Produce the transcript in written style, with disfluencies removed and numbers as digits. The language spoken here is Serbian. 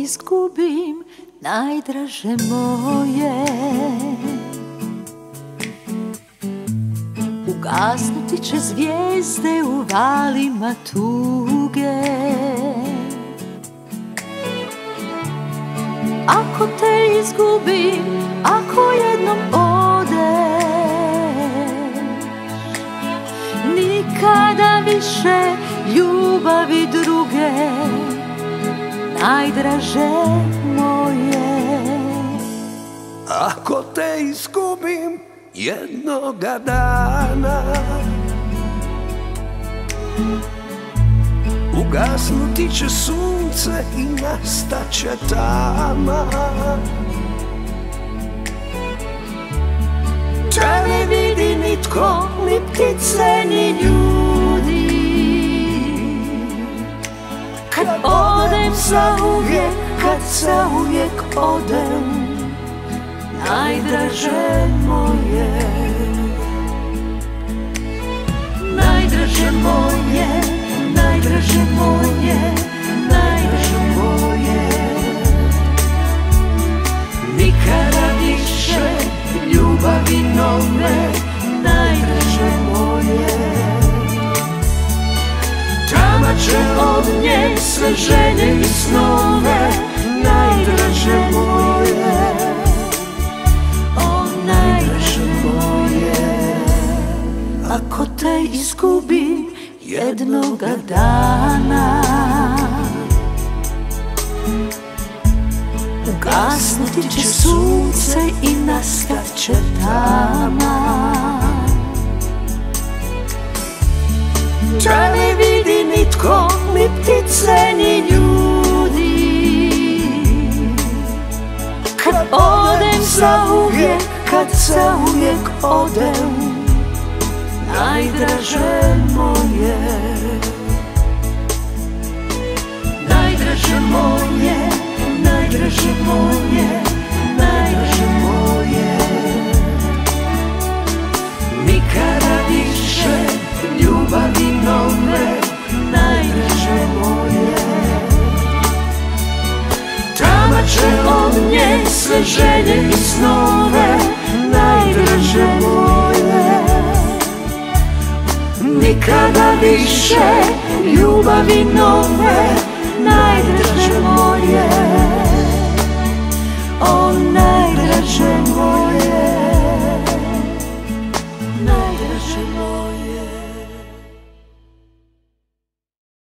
izgubim, najdraže moje. Ugasnuti će zvijezde u valima tuge. Ako te izgubim, ako jednom odeš, nikada više ljubavi druge, najdraže moje. Ako te izgubim jednoga dana, ugasnuti će sunce i nastaće tama. Te ne vidi nitko, ni ptice, ni ljudi. Kad odem zauvijek, kad zauvijek odem, najdraže moje. Najdraže moje, najdraže moje, najdraže moje. Nikada više ljubavi nove, najdraže moje. Tama će od nje sve želje i snove, najdraže moje. O, najdraže moje. Ako te izgubim jednoga dana, ugasnuti će sunce i nastat će tama. Te ne vidi nitko, ni ptice, ni ljudi. Kad odem zauvijek, kad zauvijek odem, najdraže moje. Najdraže moje, najdraže moje, najdraže moje. Nikada više ljubavi nove, najdraže moje. Tama će od nje sve želje i snove, najdraže moje. Nikada više ljubavi nove, najdraže moje. O, najdraže moje, najdraže moje.